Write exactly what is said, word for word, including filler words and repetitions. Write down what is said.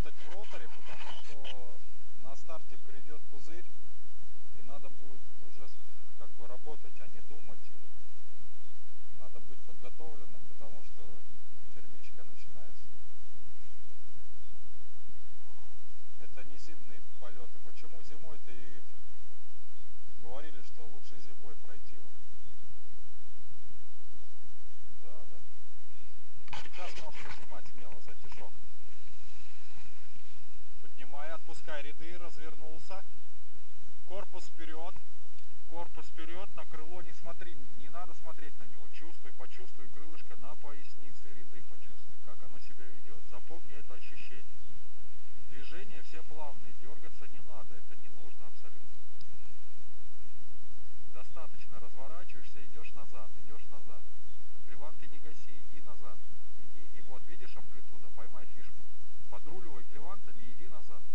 работать в роторе, потому что на старте придет пузырь, и надо будет уже как бы работать, а не думать. Надо быть подготовленным, потому что термичка начинается. Это не зимние полеты. Почему зимой-то и говорили, что лучше зимой пройти? Да, да. Сейчас можешь поднимать смело затишок. Поднимай, отпускай ряды, развернулся. Корпус вперед. Корпус вперед, на крыло не смотри, не надо смотреть на него. Чувствуй, почувствуй крылышко на пояснице, ряды почувствуй, как оно себя ведет. Запомни это ощущение. Движения все плавные, дергаться не надо, это не нужно абсолютно. Достаточно разворачиваешься, идешь назад, идешь назад. Клеван ты не гаси, иди назад. Иди, и вот, видишь амплитуда, поймай фишку. Подруливай клевантами, иди назад.